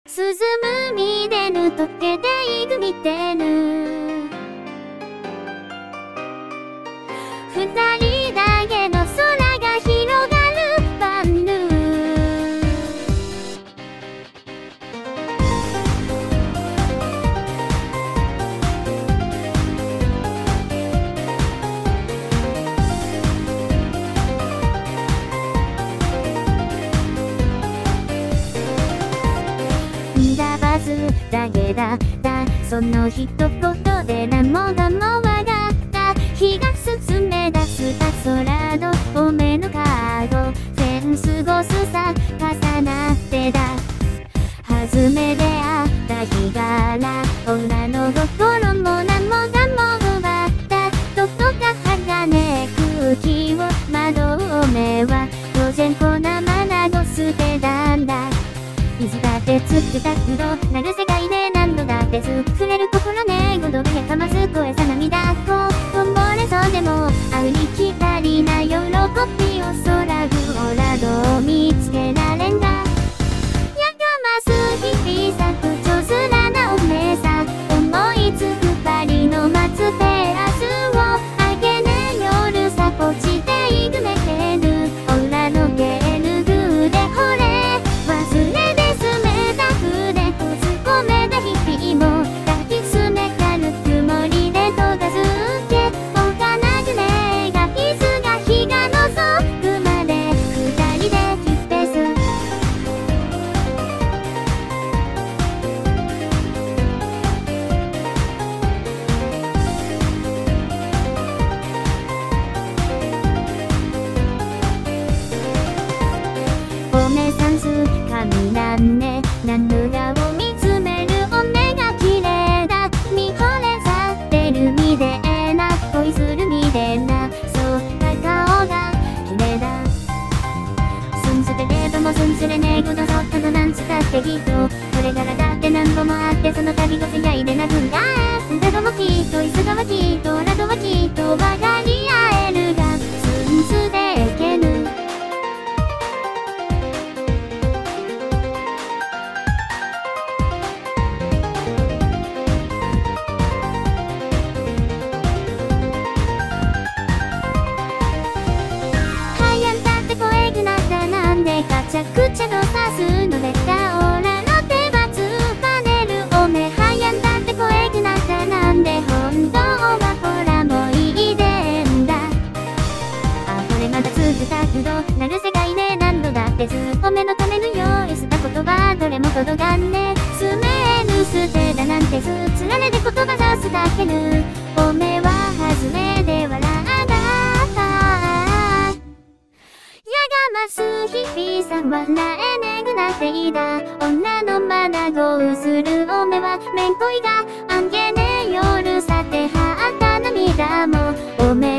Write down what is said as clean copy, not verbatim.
涼むみでぬ溶けていくみてぬ二人だけの空が広がるバンヌバズだけだったその一言で何もかもわかった日が進め出すた空のomeのカードフェンス越すさ重なってだ初め出会った日から女の心も何もかも奪ったどこか鋼空気を窓目は当然こなまなど捨てたんだ水だってつってたくどなる世界で何度だって触れる心ねごどめかます声さ涙こぼれそうでもあうりきらりな喜びを空ぐオラどう見つけられんだやがます日々さ不上面なおめえさ思いつくばりの待つペアスをあげね夜さこちていくめてるオラのゲルグで惚れ忘れ日々も抱きつめ軽く森で溶かすけおかなくねが傷が日が覗くまで二人でキュッペスおめさんす神なんね何のがを見つめるみでえな恋するみでなそうな顔が綺麗だすんすれれどもすんすれねえことそったのなんつったってきっとこれからだって何度もあってその度ごせやいでなくんだだどもきっといすがはきっとラドはきっと分かり合えるがすんすでけぬガチャくちゃとさすのでたオラの手はつばねるおめはやんだって声くなったなんで本当はほらもういいでんだあこれまだつくたくどなる世界ね何度だってずおめのための用意した言葉どれも届かんねすめぬ捨てだなんてすつられで言葉出すだけぬおめは外れで笑ったます日々さ笑えねぐなっていだ女のまなごうするおめはめんこいがあんげね夜さてはった涙もおめ